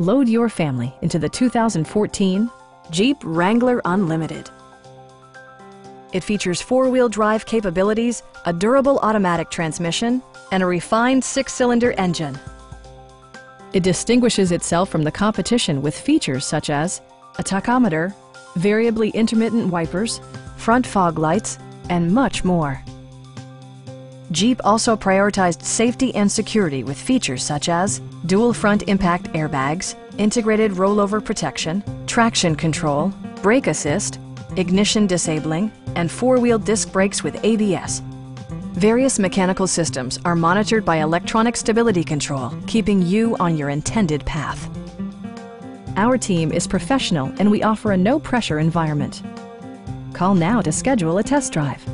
Load your family into the 2014 Jeep Wrangler Unlimited. It features four-wheel drive capabilities, a durable automatic transmission, and a refined six-cylinder engine. It distinguishes itself from the competition with features such as a tachometer, variably intermittent wipers, front fog lights, and much more. Jeep also prioritized safety and security with features such as dual front impact airbags, integrated rollover protection, traction control, brake assist, ignition disabling, and four-wheel disc brakes with ABS. Various mechanical systems are monitored by electronic stability control, keeping you on your intended path. Our team is professional and we offer a no-pressure environment. Call now to schedule a test drive.